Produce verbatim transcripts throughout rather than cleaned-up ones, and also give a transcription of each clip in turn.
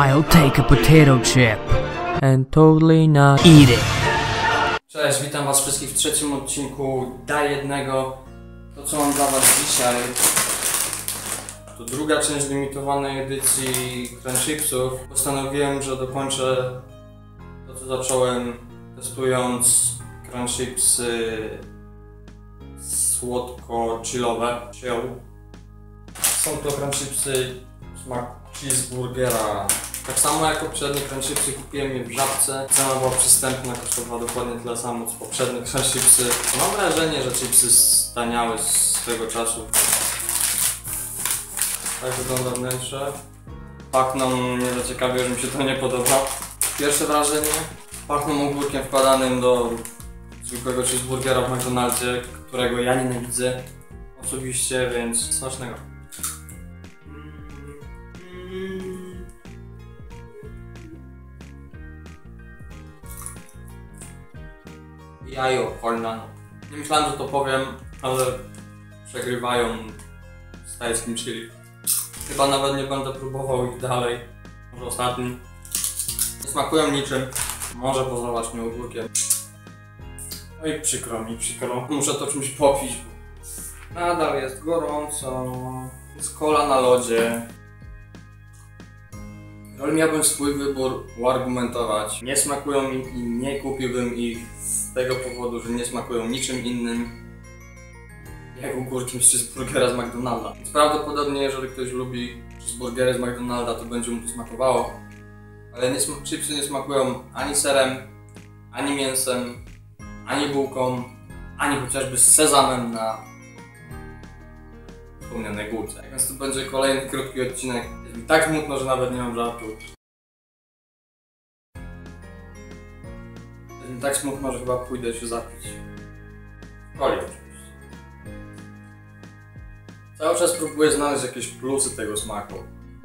I'll take a potato chip and totally not eat it. Cześć, witam was wszystkich w trzecim odcinku Da jednego. To co mam dla was dzisiaj to druga część limitowanej edycji Crunchipsów. Postanowiłem, że dokończę to co zacząłem testując Crunchipsy słodko-chillowe. Chill. Są to Crunchipsy smak cheeseburgera. Tak samo jak poprzednie Crunchipsy kupiłem je w Żabce. Cena była przystępna, kosztowała dokładnie tyle samo co poprzednie Crunchipsy. Mam wrażenie, że chipsy staniały z swego czasu. Tak wygląda wnętrze. Pachną mnie zaciekawie, że mi się to nie podoba. Pierwsze wrażenie. Pachną ogórkiem wkładanym do zwykłego cheeseburgera w McDonaldzie, którego ja nienawidzę osobiście, więc smacznego. Jajo Hornano. Nie myślałem, że to powiem, ale przegrywają z tajskim chili. Chyba nawet nie będę próbował ich dalej. Może ostatni. Nie smakują niczym. Może pozować mnie ogórkiem. No i przykro mi, przykro. Muszę to czymś popić, bo nadal jest gorąco. Jest cola na lodzie. Ale miałbym swój wybór uargumentować. Nie smakują mi i nie kupiłbym ich z tego powodu, że nie smakują niczym innym jak ogórkiem z cheeseburgera z McDonalda. Więc prawdopodobnie jeżeli ktoś lubi cheeseburgery z McDonalda, to będzie mu to smakowało. Ale nie chipsy nie smakują ani serem, ani mięsem, ani bułką, ani chociażby z sezamem na wspomnianej górce. Więc to będzie kolejny krótki odcinek. Jest mi tak smutno, że nawet nie mam żartu. Jest mi tak smutno, że chyba pójdę się zapić. W coli oczywiście. Cały czas próbuję znaleźć jakieś plusy tego smaku.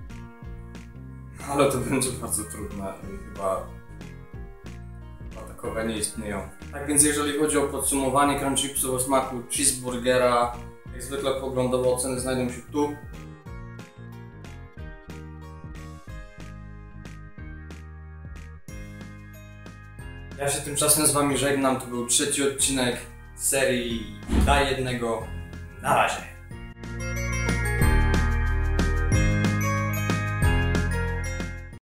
Ale to będzie bardzo trudne i chyba, chyba takowe nie istnieją. Tak więc jeżeli chodzi o podsumowanie Crunchipsów o smaku cheeseburgera, jak zwykle poglądowe oceny znajdą się tu. Ja się tymczasem z wami żegnam, to był trzeci odcinek serii Da jednego. Na razie.